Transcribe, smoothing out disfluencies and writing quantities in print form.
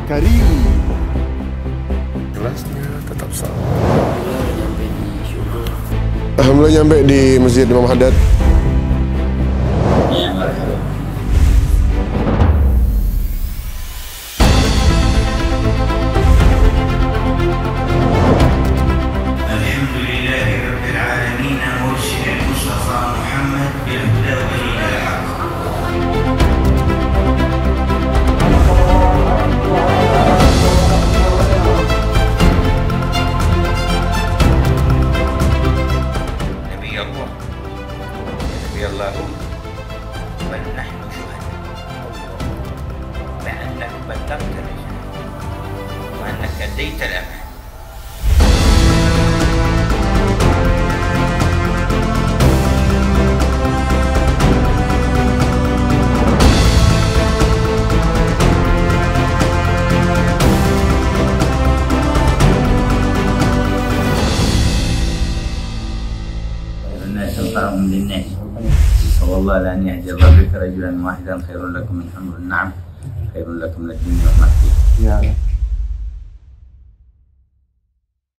Karim. Kelasnya tetap sama. Alhamdulillah nyampe di Masjid Imam Haddad. بل نحن شهداء بأنك بلغت الرسالة وأنك أديت الأمانة. الناس تنفعهم للناس، والله لأن يهدي الله بك رجلا واحدا خير لكم من حمر النعم، خير لكم من الدنيا وما فيها.